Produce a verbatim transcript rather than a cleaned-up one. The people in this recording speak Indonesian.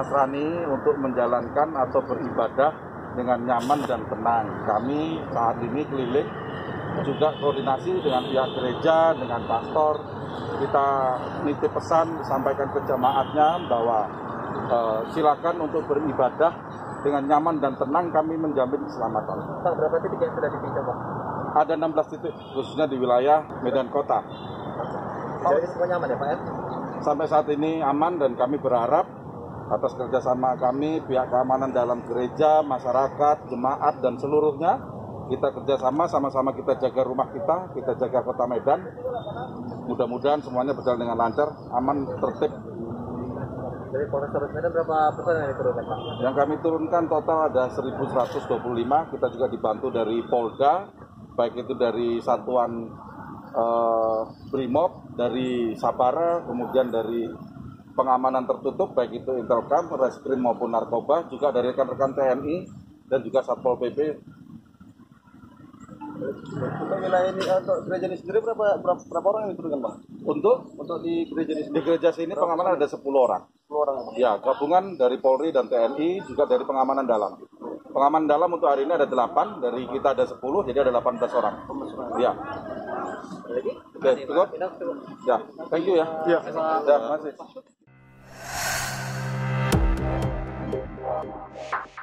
Nasrani untuk menjalankan atau beribadah dengan nyaman dan tenang. Kami saat ini keliling juga koordinasi dengan pihak gereja, dengan pastor. Kita nitip pesan, sampaikan ke jemaatnya bahwa eh, silakan untuk beribadah dengan nyaman dan tenang, kami menjamin keselamatan. Pak, berapa titik yang sudah ditinjau, Pak? Ada enam belas titik, khususnya di wilayah Medan Kota. Pak, ini semua nyaman ya, Pak? Ya? Sampai saat ini aman dan kami berharap atas kerjasama kami, pihak keamanan dalam gereja, masyarakat, jemaat, dan seluruhnya, kita kerjasama, sama-sama kita jaga rumah kita, kita jaga kota Medan. Mudah-mudahan semuanya berjalan dengan lancar, aman, tertib. Dari Polrestabes Medan berapa personel yang diturunkan, Pak? Yang kami turunkan total ada seribu seratus dua puluh lima, kita juga dibantu dari Polda, baik itu dari Satuan eh, Brimob, dari Sabara, kemudian dari pengamanan tertutup, baik itu Intelkam, Reskrim maupun Narkoba, juga dari rekan-rekan T N I dan juga Satpol P P. Untuk wilayah ini, untuk gereja ini sendiri berapa, berapa, berapa orang yang diturunkan, Pak? Untuk Untuk di gereja ini di sendiri? gereja sini pengamanan ada sepuluh orang. sepuluh orang, Pak? Ya, gabungan dari Polri dan T N I, juga dari pengamanan dalam. Pengamanan dalam untuk hari ini ada delapan, dari kita ada sepuluh, jadi ada delapan belas orang. Ya. Lagi? Oke, cukup? Ya, thank you ya. Ya. Ya, terima kasih.